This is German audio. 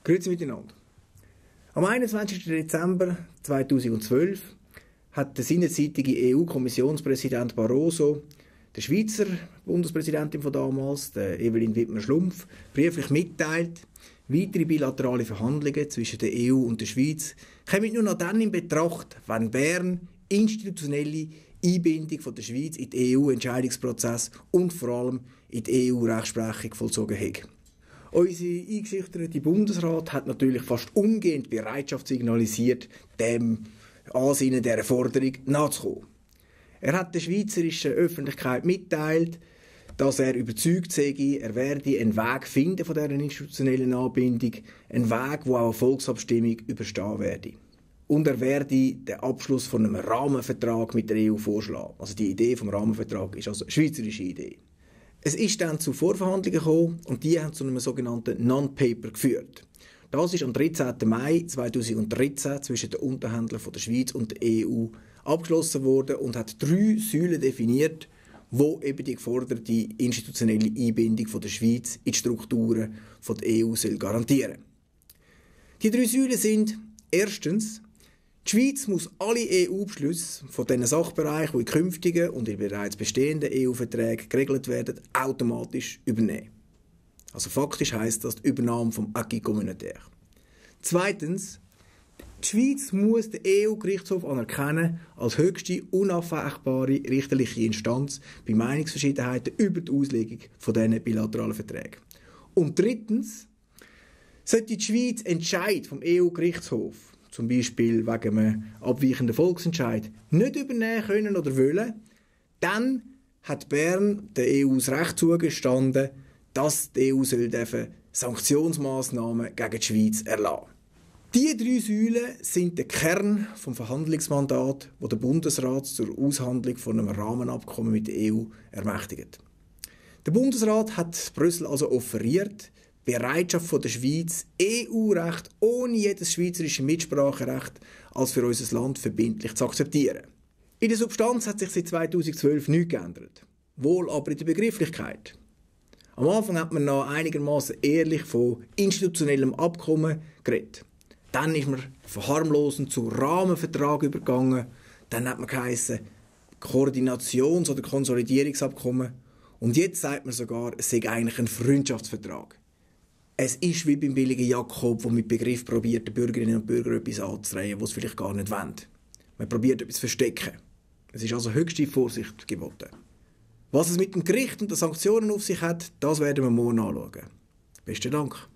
Grüezi miteinander. Am 21. Dezember 2012 hat der seinerzeitige EU-Kommissionspräsident Barroso der Schweizer Bundespräsidentin von damals, der Evelyn Wittmer-Schlumpf, brieflich mitteilt, weitere bilaterale Verhandlungen zwischen der EU und der Schweiz kommen nur noch dann in Betracht, wenn Bern institutionelle Einbindung von der Schweiz in den EU-Entscheidungsprozess und vor allem in die EU-Rechtsprechung vollzogen hat. Unser eingeschüchterte Bundesrat hat natürlich fast umgehend Bereitschaft signalisiert, dem Ansinnen dieser Forderung nachzukommen. Er hat der schweizerischen Öffentlichkeit mitteilt, dass er überzeugt sei, er werde einen Weg finden von dieser institutionellen Anbindung, einen Weg, der auch eine Volksabstimmung überstehen werde. Und er werde den Abschluss von einem Rahmenvertrag mit der EU vorschlagen. Also die Idee vom Rahmenvertrag ist also eine schweizerische Idee. Es ist dann zu Vorverhandlungen gekommen und die haben zu einem sogenannten Non-Paper geführt. Das ist am 13. Mai 2013 zwischen den Unterhändlern von der Schweiz und der EU abgeschlossen worden und hat 3 Säulen definiert, wo eben die geforderte institutionelle Einbindung von der Schweiz in die Strukturen von der EU soll garantieren. Die 3 Säulen sind: erstens, die Schweiz muss alle EU-Beschlüsse von diesen Sachbereichen, die in künftigen und in bereits bestehenden EU-Verträgen geregelt werden, automatisch übernehmen. Also faktisch heisst das die Übernahme vom Acquis communautaire. Zweitens, die Schweiz muss den EU-Gerichtshof anerkennen als höchste unabweichbare richterliche Instanz bei Meinungsverschiedenheiten über die Auslegung von diesen bilateralen Verträgen. Und drittens, sollte die Schweiz Entscheid vom EU-Gerichtshof, zum Beispiel wegen einem abweichenden Volksentscheid, nicht übernehmen können oder wollen, dann hat Bern der EU das Recht zugestanden, dass die EU Sanktionsmaßnahmen gegen die Schweiz erlassen soll. Diese 3 Säulen sind der Kern des Verhandlungsmandats, das der Bundesrat zur Aushandlung von einem Rahmenabkommen mit der EU ermächtigt. Der Bundesrat hat Brüssel also offeriert, die Bereitschaft von der Schweiz, EU-Recht ohne jedes schweizerische Mitspracherecht als für unser Land verbindlich zu akzeptieren. In der Substanz hat sich seit 2012 nichts geändert, wohl aber in der Begrifflichkeit. Am Anfang hat man noch einigermaßen ehrlich von institutionellem Abkommen geredet. Dann ist man verharmlosend zu Rahmenvertrag übergegangen. Dann hat man geheissen Koordinations- oder Konsolidierungsabkommen. Und jetzt sagt man sogar, es sei eigentlich ein Freundschaftsvertrag. Es ist wie beim billigen Jakob, der mit Begriff probiert, den Bürgerinnen und Bürgern etwas anzudrehen, was sie vielleicht gar nicht wollen. Man probiert etwas zu verstecken. Es ist also höchste Vorsicht geboten. Was es mit dem Gericht und den Sanktionen auf sich hat, das werden wir morgen anschauen. Besten Dank.